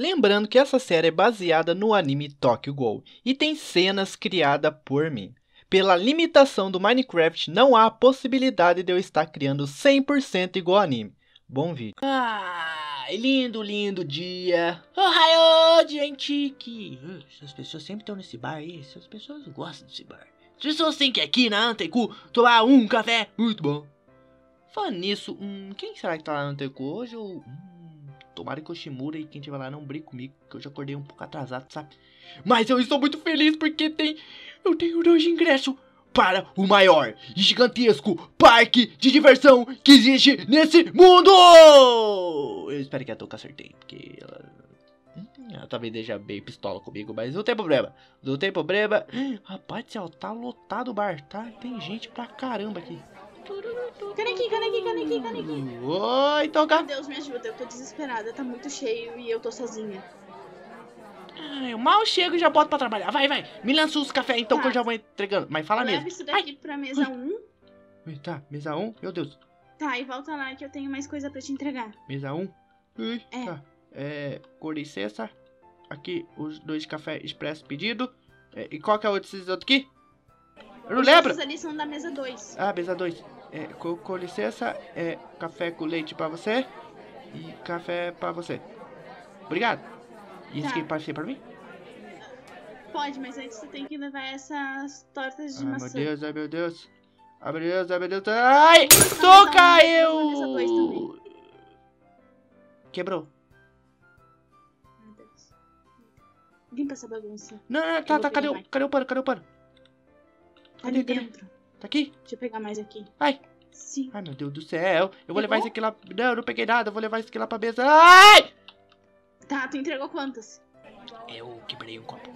Lembrando que essa série é baseada no anime Tokyo Ghoul e tem cenas criadas por mim. Pela limitação do Minecraft, não há a possibilidade de eu estar criando 100% igual ao anime. Bom vídeo. Lindo, lindo dia. Ohayou, gente. Essas pessoas sempre estão nesse bar aí. Essas pessoas gostam desse bar. As pessoas têm que ir aqui na Anteku tomar um café. Muito bom. Falando nisso, quem será que tá lá na Anteku hoje? Tomara que o Shimura e quem estiver lá não brigue comigo, que eu já acordei um pouco atrasado, sabe? Mas eu estou muito feliz porque eu tenho 2 ingressos para o maior e gigantesco parque de diversão que existe nesse mundo! Eu espero que a Toca acertei, porque ela talvez deixe bem pistola comigo, mas não tem problema. Não tem problema. Rapaz do céu, tá lotado o bar, tá? Tem gente pra caramba aqui. Canequinho. Oi, Toca. Meu Deus, me ajuda, eu tô desesperada, tá muito cheio e eu tô sozinha. Eu mal chego e já boto pra trabalhar. Vai. Me lança os cafés então Tá. que eu já vou entregando. Mas fala Leva mesmo. isso daqui pra mesa 1. Tá, mesa 1. Meu Deus. Tá, e volta lá que eu tenho mais coisa pra te entregar. Mesa 1. É. Tá. Com licença. Aqui os 2 café expresso pedido. E qual que é o outro aqui? Eu não lembro. Esses ali são da mesa 2. Mesa 2. Com licença. Café com leite pra você. E café pra você. Obrigado. E esse Tá. aqui pode ser pra mim? Pode, mas antes você tem que levar essas tortas de Ai, maçã. meu Deus, ai, meu Deus. Ai, meu Deus, ai, meu Deus. Ai, Mesa Toca, mesa 2 eu... também. Quebrou. Meu Deus. Limpa essa bagunça. Não, vou tá, cadê pegar mais. o pano? Tá ali dentro. Tá aqui? Deixa eu pegar mais aqui. Ai, Sim. ai, meu Deus do céu. Eu vou levar Pegou? isso aqui lá... Não, eu não peguei nada, eu vou levar isso aqui lá pra mesa. Ai! Tá, tu entregou quantas? Eu quebrei um copo.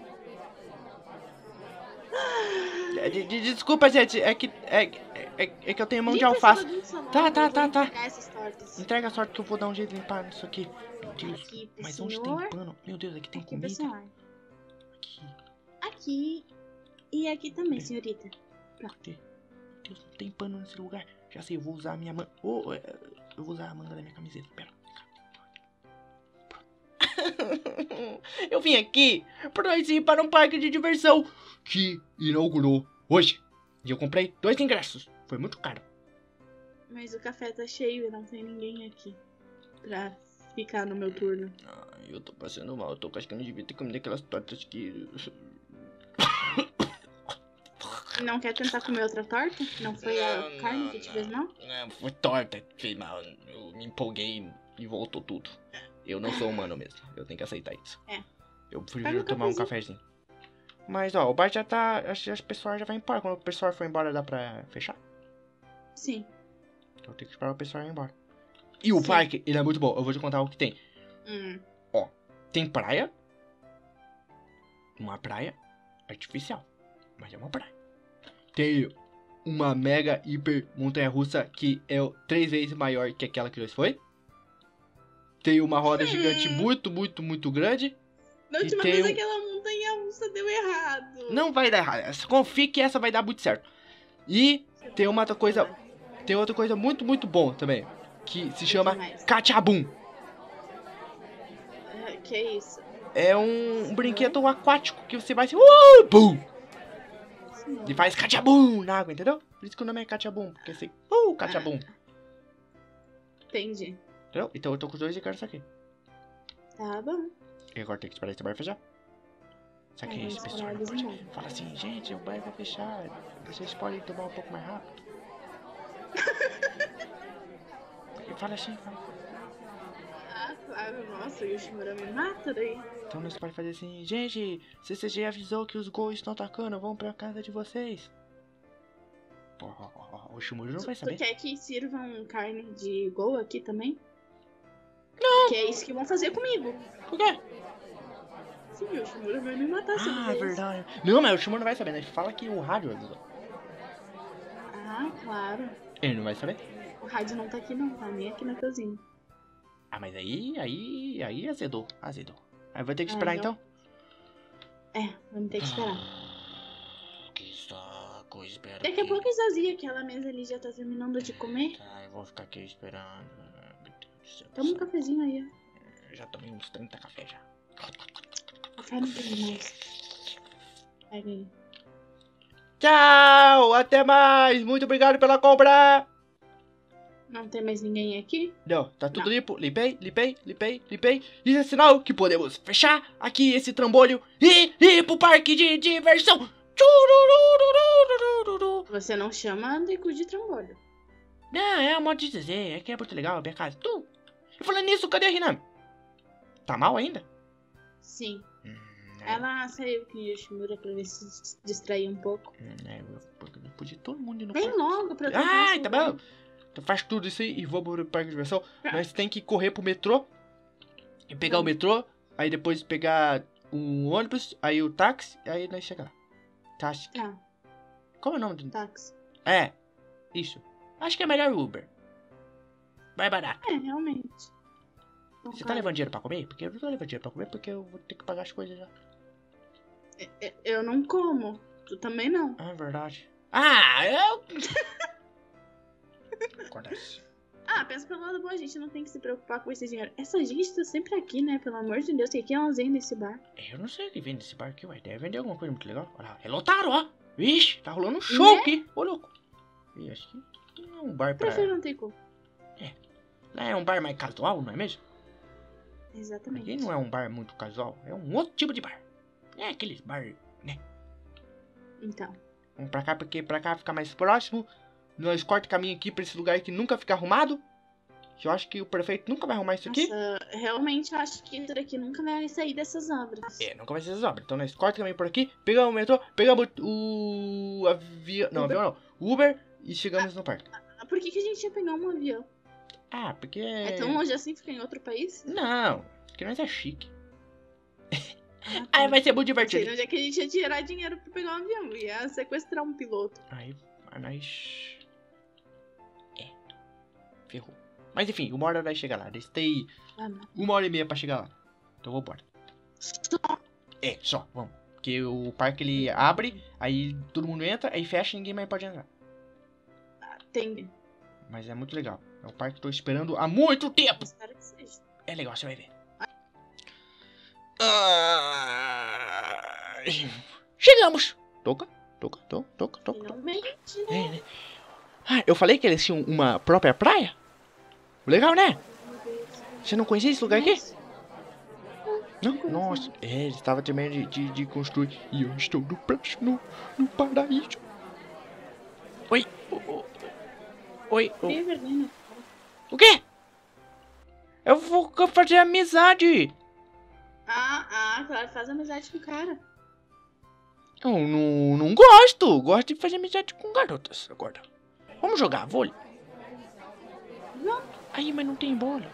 Desculpa, gente, é que eu tenho mão de Limpa essa alface. bagunça logo, Tá. eu vou entregar essas tortas. Entrega a sorte que eu vou dar um jeito de limpar isso aqui. Meu Deus, Aqui pro mas onde senhor. tem pano? Meu Deus, aqui tem Aqui, comida. pessoal. Aqui, Aqui. E aqui também, senhorita. cadê? Meu Deus, não tem pano nesse lugar. Já sei, eu vou usar a minha manga. Eu vou usar a manga da minha camiseta. Pera. Eu vim aqui pra nós ir para um parque de diversão que inaugurou hoje. E eu comprei 2 ingressos. Foi muito caro. Mas o café tá cheio e não tem ninguém aqui pra ficar no meu turno. Eu tô passando mal. Eu tô acho que eu não devia ter comido aquelas tortas que... Não quer tentar comer outra torta? Não foi a carne que te fez mal? Não, foi torta que fez mal. Eu me empolguei e voltou tudo. Eu não sou humano mesmo. Eu tenho que aceitar isso. Eu prefiro um tomar um cafezinho. Mas, ó, o bar já tá... Acho que o pessoal já vai embora. Quando o pessoal for embora, dá pra fechar? Sim. Então eu tenho que esperar o pessoal ir embora. E o Sim. parque, ele é muito bom. Eu vou te contar o que tem. Ó, tem praia. Uma praia artificial. Mas é uma praia. Tem uma mega hiper montanha russa que é 3 vezes maior que aquela que nós foi. Tem uma roda gigante muito grande. Na E última tem vez um- aquela montanha russa deu errado. Não vai dar errado. Confie que essa vai dar muito certo. E tem uma outra coisa. Tem outra coisa muito bom também. Que se chama mais? Cachabum. Que é isso? É um brinquedo aquático que você vai assim. Bum! E faz Cachabum na água, entendeu? Por isso que o nome é Cachabum. Porque assim. Cachabum. Entendi. Entendeu? Então eu tô com os 2 e quero isso aqui. Tá bom. E agora tem que esperar esse bar fechar. Só que Vamos esse pessoal esperar não eles pode. embora. Fala assim, gente, o bar vai fechar. Vocês podem tomar um pouco mais rápido. E fala assim, fala. Ah, claro. Nossa, o Yoshimura me mata daí. Então nós podemos fazer assim, gente, CCG avisou que os gols estão atacando, vamos pra casa de vocês. O Shimura não vai Tu saber. quer que sirvam carne de gol aqui também? Não. Que é isso que vão fazer comigo. Por quê? Sim, o Yoshimura vai me matar se eu fizer É isso. verdade. Não, mas o Shimura não vai saber, né? Fala que o rádio avisou. Ah, claro. Ele não vai saber? O rádio não tá aqui não, tá nem aqui na cozinha. Mas aí azedou. Aí vai ter que esperar não. então? Vamos ter que esperar. Que saco, espera. Daqui a pouco esvazia aquela mesa ali, já tá terminando de comer. Tá, eu vou ficar aqui esperando. Meu Deus do céu. Toma um cafezinho aí, ó. já tomei uns 30 cafés já. Café não tem mais. Pega aí. Tchau, até mais. Muito obrigado pela compra. Não tem mais ninguém aqui? Não, tá tudo Não. limpo. Limpei. Isso é sinal que podemos fechar aqui esse trambolho e ir pro parque de diversão. Tchurururururururu. Você não chama Deku de trambolho. Não, é um modo de dizer. É que é muito legal a minha casa. E falando nisso, cadê a Hinami? Tá mal ainda? Sim. É. Ela saiu com o Yoshimura pra ver se distrair um pouco. Eu podia todo mundo ir no Vem parque. logo pra eu Ai, tá bom. Então faz tudo isso aí e vamos pro parque de diversão. Nós tem que correr pro metrô. E pegar o metrô. Aí depois pegar um ônibus. Aí o táxi. Aí nós chegamos lá. Táxi. Tá, Qual é o nome do... táxi. É, isso. Acho que é melhor Uber. Mais barato. É, realmente. Você tá levando dinheiro pra comer? Porque eu não tô levando dinheiro pra comer porque eu vou ter que pagar as coisas já. Eu não como. Tu também não. Ah, é verdade. Ah, eu... Acontece. Ah, pensa pelo lado bom, a gente não tem que se preocupar com esse dinheiro. Essa gente tá sempre aqui, né? Pelo amor de Deus, o que elas vendem nesse bar? Eu não sei o que vende desse bar aqui, ué. Deve vender alguma coisa muito legal. Olha lá, é lotado, ó. Vixe, tá rolando um show aqui. Ô, louco. E acho que não é um bar pra... Prefiro não ter cu. Lá é um bar mais casual, não é mesmo? Exatamente. Aqui não é um bar muito casual. É um outro tipo de bar. É aqueles bar, né? Então. Vamos pra cá, porque pra cá fica mais próximo. Nós corta o caminho aqui pra esse lugar que nunca fica arrumado. Que eu acho que o prefeito nunca vai arrumar isso aqui. Nossa, realmente eu acho que isso daqui nunca vai sair dessas obras. É, nunca vai ser essas obras. Então nós corta o caminho por aqui, pegamos o metrô, pegamos o avião. Não, Uber. avião não. Uber e chegamos no parque. Por que a gente ia pegar um avião? Ah, porque. É tão longe assim, fica em outro país? Não, porque nós é chique. Ah, Aí tá. vai ser muito Não sei divertido. onde é que a gente ia tirar dinheiro pra pegar um avião. Ia sequestrar um piloto. Aí nós. Ferrou. Mas enfim, 1 hora vai chegar lá. Tem Ah, não. 1h30 pra chegar lá. Então vou embora. Só, vamos. Porque o parque ele abre, aí todo mundo entra, aí fecha e ninguém mais pode entrar. Tem. Mas é muito legal. É um parque que tô esperando há muito tempo. Espero que seja. É legal, você vai ver. Chegamos! Toca. Finalmente, né? Ah, eu falei que eles tinham uma própria praia? Legal, né? Você não conhecia esse lugar aqui? Não? Nossa, eles estavam terminando de construir. E eu estou no paraíso. Oi. Oi. Tem vergonha. O quê? Eu vou fazer amizade. Claro, faz amizade com o cara. Eu não gosto. Gosto de fazer amizade com garotas agora. Vamos jogar vôlei? Não. Aí, mas não tem bola.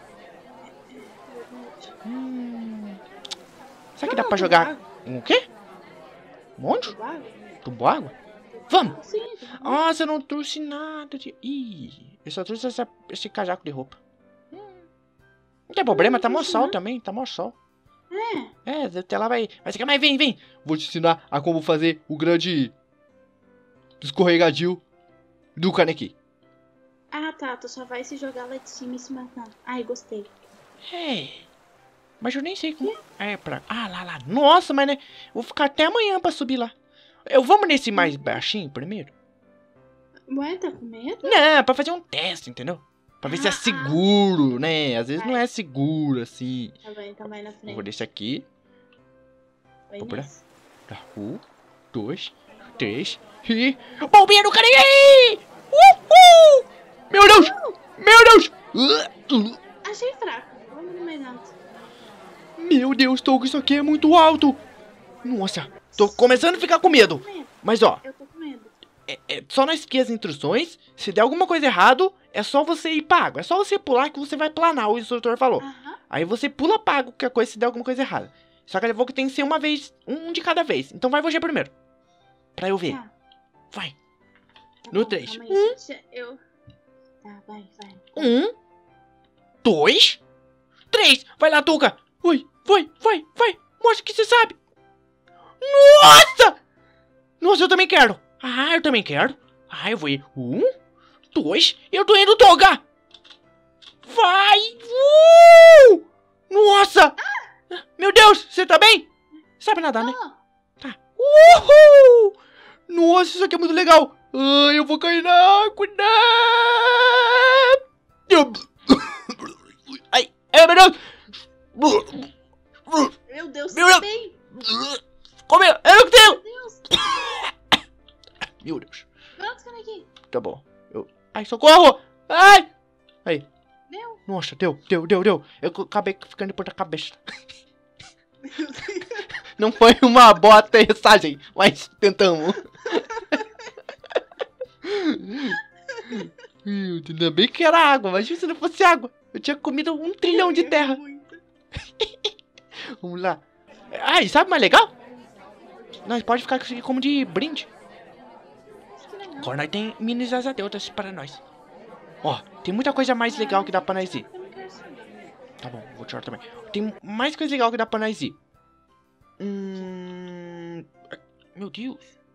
Será que dá pra jogar o quê? Onde? Tubo água? Vamos! Sim. Nossa, eu não trouxe nada de... Ih, eu só trouxe esse casaco de roupa. Não tem problema, tá mó sol também, tá mó sol. Até lá vai... Mas mas vem! Vou te ensinar a como fazer o grande escorregadio do Kaneki. Ah, tá. Tu só vai se jogar lá de cima e se matar. Ai, gostei. Mas eu nem sei como... lá. Nossa, mas né... Vou ficar até amanhã pra subir lá. Vamos nesse mais baixinho primeiro? Ué, tá com medo? Não, pra fazer um teste, entendeu? Pra ver se é seguro, né? Às vezes não é seguro, assim. Tá bem, então vai na frente. Eu vou desse aqui. Vai Vou por nesse. 1, 2, 3 e... Bombinha do Kaneki! Uhul! Meu Deus! Achei fraco. Vamos no mais alto. Meu Deus, Togo, isso aqui é muito alto. Nossa, tô começando a ficar com medo. Com medo. Mas ó, Eu tô com medo. só não seguir as instruções. Se der alguma coisa errado, é só você ir pra água. É só você pular que você vai planar, o instrutor falou. Aham. Aí você pula pra água qualquer coisa se der alguma coisa errada. Só que ele falou que tem que ser uma vez, um de cada vez. Então vai você primeiro. Pra eu ver. Tá. Vai. Tá No bom, 3. calma aí, gente, Tá, vai. 1, 2, 3. Vai lá, Tuca. Vai. Mostra que você sabe. Nossa, eu também quero. Eu também quero. Eu vou ir. 1, 2. Eu tô indo, Tuca. Vai. Nossa! Meu Deus, você tá bem? Sabe nadar, né? Ó, Tá. Uhul! Nossa, isso aqui é muito legal. Ai, eu vou cair na água. Não! Ai, meu Deus! meu Deus, Meu você tá Deus. bem? Como é? Eu não tenho! Meu Deus. Meu Deus. Pronto, cai aqui. Tá bom. Ai, socorro! Ai! Aí. Deu. Nossa, deu. Eu acabei ficando de ponta cabeça. Não foi uma boa aterrissagem, mas tentamos. Ainda bem que era água, mas se não fosse água, eu tinha comido 1 trilhão de terra. Vamos lá. Ah, e sabe o mais legal? Nós pode ficar com isso aqui como de brinde. Que legal. Agora nós tem minis azadeutas para nós. Ó, tem muita coisa mais legal que dá pra nós ir. Eu não quero saber. Tá bom, vou tirar também. Tem mais coisa legal que dá pra nós ir. Meu Deus.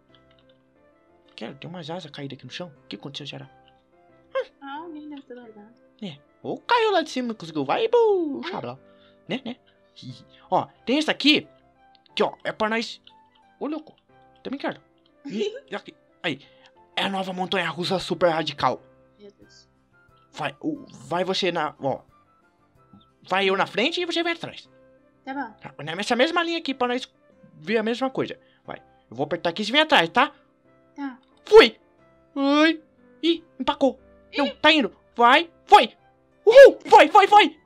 Tem umas asas caídas aqui no chão. O que aconteceu, será? Ah, alguém deve ter largado. Ou caiu lá de cima e conseguiu. Vai, xará. Né? Ó, tem esse aqui. Que, ó, é pra nós... Ô, louco. Também quero. E aqui. Aí. É a nova montanha russa super radical. Meu Deus. Vai você na... Ó. Vai eu na frente e você vai atrás. Tá bom. Tá, nessa mesma linha aqui pra nós ver a mesma coisa. Vai. Eu vou apertar aqui e você vem atrás, tá? Tá. Fui! Ai! Ih, empacou! Não, tá indo! Vai! Foi! Uhul! Foi! Vai.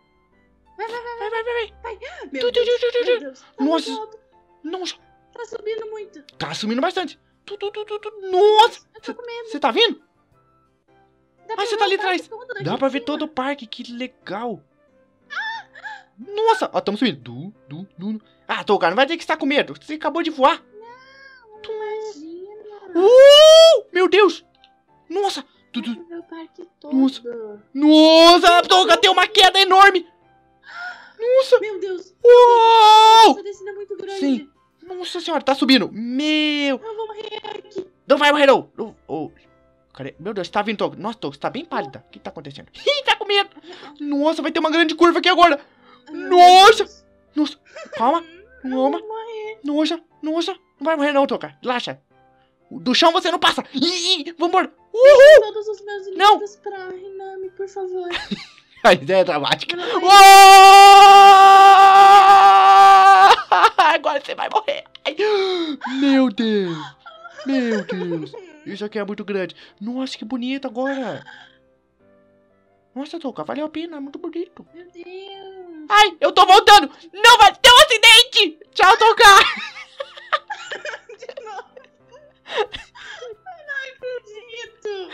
Tu, Meu tu, tu, tu, tu, Deus. Meu Deus. Tá Nossa. muito alto. Nossa! Tá subindo muito. Tá sumindo bastante! Nossa! Eu tô com medo. Você tá vindo? Dá pra você ver tá ali o parque atrás. todo daqui Dá de pra ver cima. todo o parque, que legal! Nossa! Ó, tamo subindo! Ah, Touca, não vai ter que estar com medo! Você acabou de voar! Imagina. Meu Deus! Nossa! Dá pra ver o parque todo. Nossa! Touca, tem uma queda enorme! Nossa! Meu Deus. Uou! Essa descida é muito grande. Sim. Nossa senhora, tá subindo! Meu! Eu vou morrer aqui. Não vai morrer, não! Cadê? Meu Deus, você tá vindo, Touca. Nossa, Touca, você tá bem pálida. O que tá acontecendo? Ih, tá com medo! Nossa, vai ter uma grande curva aqui agora! Nossa! Nossa! Calma! Calma! Nossa! Não vai morrer não, Touca. Relaxa. Do chão você não passa! Ih, vambora! Uhul! Todos os meus Não. líquidos pra Rinami, por favor. A ideia é dramática. Não, Uou! Agora você vai morrer. Ai. Meu Deus. Isso aqui é muito grande. Nossa, que bonito agora. Nossa, Touca, valeu a pena. Muito bonito. Meu Deus. Ai, eu tô voltando. Não vai ter um acidente. Tchau, Touca. De novo. Não acredito.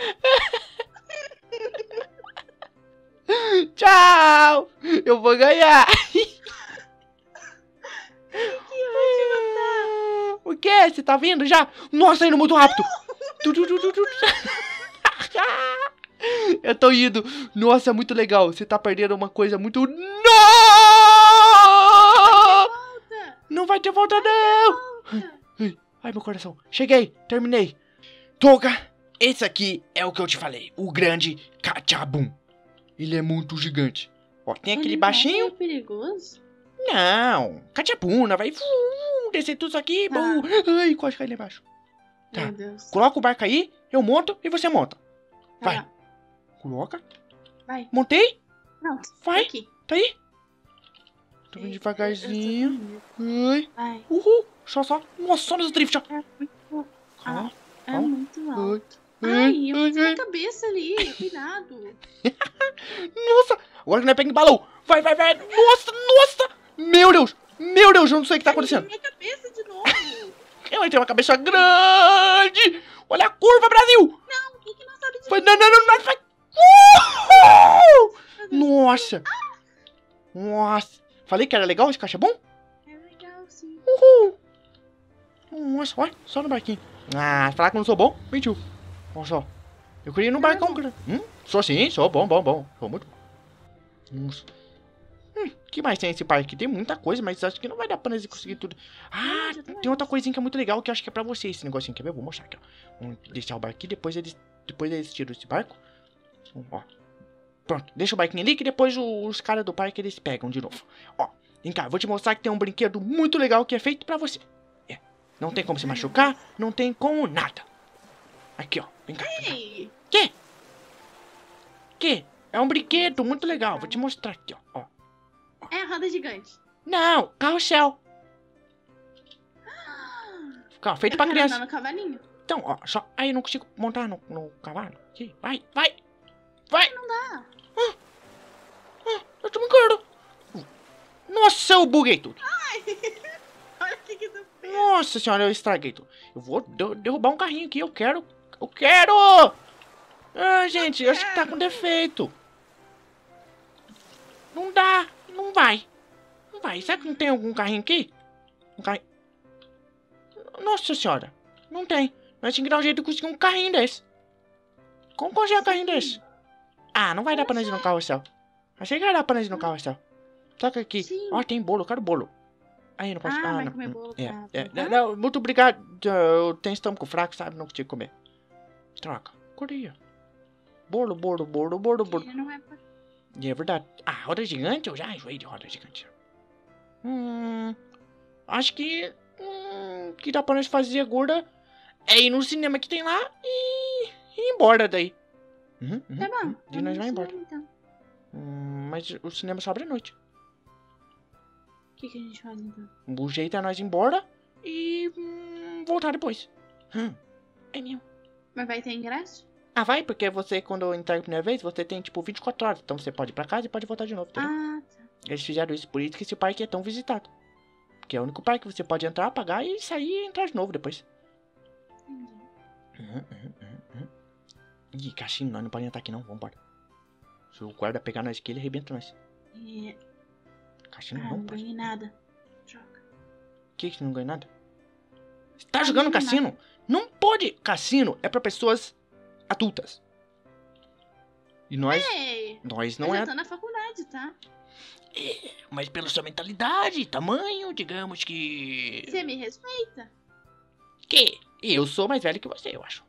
Tchau. Eu vou ganhar. Que ótimo, tá? O quê? Você tá vindo já? Nossa, indo muito rápido. Eu tô indo. Nossa, é muito legal. Você tá perdendo uma coisa muito... Não! Volta. Não vai ter volta, não! Volta. Ai, meu coração. Cheguei. Terminei. Touca, esse aqui é o que eu te falei. O grande Cachabum. Ele é muito gigante. Ó, tem aquele Ele baixinho. É perigoso? Não. Cachabuna, vai descer tudo isso aqui. Tá. Ai, quase caí lá embaixo. Tá. Meu Deus. Coloca o barco aí, eu monto e você monta. Tá Vai. lá. Coloca. Vai. Montei. Pronto. Vai. Tá aqui. Tá aí. Tô Eu indo tô devagarzinho. com medo. Ai. Vai. Uhul. Só. Nossa, só nos drift, ó. É muito, Calma. é Calma. muito alto. Ai, eu fiz a cabeça ali. Cuidado. Nossa. Agora que nós pega em balão. Vai. Nossa. Meu Deus, eu não sei o que tá acontecendo. Minha cabeça de novo. Eu tenho uma cabeça grande. Olha a curva, Brasil. Não, o que não sabe de Vai, mim? não. Vai. Nossa. Falei que era legal esse caixa bom? É legal, sim. Nossa, olha, só no barquinho. Ah, falar que eu não sou bom? Mentiu. Olha só. Eu queria ir no Não é barcão. Sou sim, sou bom. Sou muito bom. Nossa. Que mais tem nesse parque? Tem muita coisa, mas acho que não vai dar pra nós conseguir tudo. Ah, já tô tem outra coisinha que é muito legal que eu acho que é pra você esse negocinho. Quer ver? Eu vou mostrar aqui, ó. Vamos deixar o barco aqui, depois eles tiram esse barco. Ó. Pronto, deixa o barquinho ali que depois os caras do parque eles pegam de novo. Ó, vem cá, eu vou te mostrar que tem um brinquedo muito legal que é feito pra você. É, não tem como se machucar, não tem como nada. Aqui, ó, vem cá. Ei! Que? É um brinquedo muito legal, vou te mostrar aqui, ó. É a roda gigante. Não, carrossel. Ó, feito pra criança. Andar no cavalinho. Então, ó, só. Aí eu não consigo montar no cavalo. Aqui, vai. Não dá. Eu tô brincando. Nossa, eu buguei tudo. Olha o que tu fez. Nossa senhora, eu estraguei tudo. Eu vou derrubar um carrinho aqui, eu quero. Ah, gente, eu acho que tá com defeito. Não dá, não vai. Será que não tem algum carrinho aqui? Um carrinho. Nossa senhora, não tem. Nós tínhamos que dar um jeito de conseguir um carrinho desse. Como conseguir um carrinho desse? Ah, não vai dar pra nós ir no carrossel. Achei que ia dar pra nós ir no carrossel. Toca aqui. Sim. Ó, tem bolo, eu quero bolo. Aí, não posso... Vai não. comer bolo Não, muito obrigado. Eu tenho estômago fraco, sabe? Não consigo comer. Troca. Corria. Bolo. Ele não é pra... E é verdade. Ah, roda gigante? Eu já enjoei de roda gigante. Acho que... que dá pra nós fazer agora é ir no cinema que tem lá e ir embora daí. Tá bom. E nós vai embora. Então. Mas o cinema só abre à noite. O que a gente faz então? O jeito é nós ir embora e voltar depois. É mesmo. Mas vai ter ingresso? Ah, vai, porque você, quando entrar a primeira vez, você tem, tipo, 24 horas. Então você pode ir pra casa e pode voltar de novo, entendeu? Ah, tá. Eles fizeram isso, por isso que esse parque é tão visitado. Porque é o único parque que você pode entrar, pagar e sair e entrar de novo depois. Entendi. Ih, caixinho, nós não podemos entrar aqui não, vambora. Se o guarda pegar nós aqui, ele arrebenta nós. Caixinho Não não pode. ganhei nada. Droga. Que você não ganha nada? Você tá jogando cassino? Nada. Não pode! Cassino é pra pessoas adultas. E nós Ei! não Eu é. já tô na faculdade, tá? Mas pela sua mentalidade, tamanho, digamos que... Você me respeita? Que? Eu sou mais velho que você, eu acho.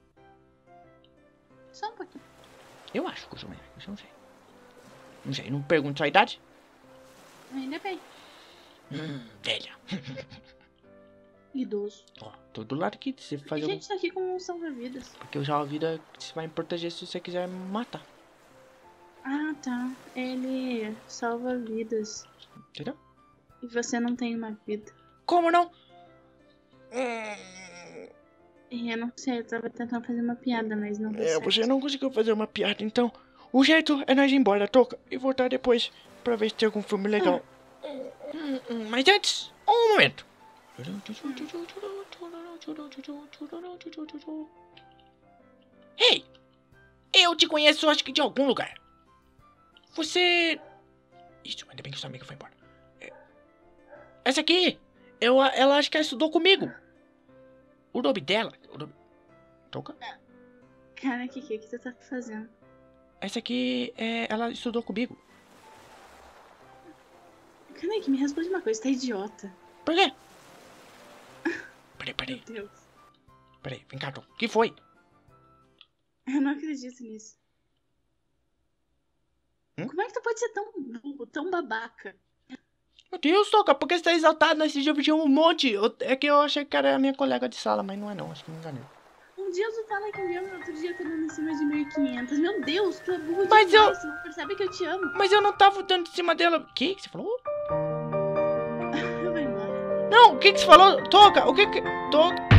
Só um pouquinho. Eu acho que eu sou mais velho, eu não sei. Não sei, não pergunto sua idade. Ainda bem. Velha. Idoso. Ó, tô do lado aqui, se você A fazer gente tá aqui com um salva-vidas. Porque o salva-vida vai me proteger se você quiser me matar. Ah, tá. Ele salva vidas. Entendeu? E você não tem uma vida. Como não? E eu não sei, eu tava tentando fazer uma piada, mas não deu certo. Você não conseguiu fazer uma piada, então o jeito é nós ir embora, Toca, e voltar depois pra ver se tem algum filme legal. Mas antes, um momento. Ei! Eu te conheço, acho que de algum lugar. Você... Isso, ainda bem que sua amiga foi embora. Essa aqui, ela acho que ela estudou comigo. O nome dela... Toca? Cara, o que você tá fazendo? Essa aqui, ela estudou comigo. Cara, que me responde uma coisa, tá idiota. Por quê? Peraí. Meu Deus. Peraí, vem cá, Toca. O que foi? Eu não acredito nisso. Como é que tu pode ser tão burro, tão babaca? Meu Deus, Toca, por que você tá exaltado? Nesse dia eu tinha um monte. É que eu achei que era a minha colega de sala, mas não é não, acho que me enganei. Um dia tu tá like me outro dia tu dando em cima de 1.500. Meu Deus, tu é burro Mas demais. Tu não percebe que eu te amo. Mas eu não tava dando em cima dela. O que você falou? Eu vou embora. Não, o que você falou? Toca, o que... Toca...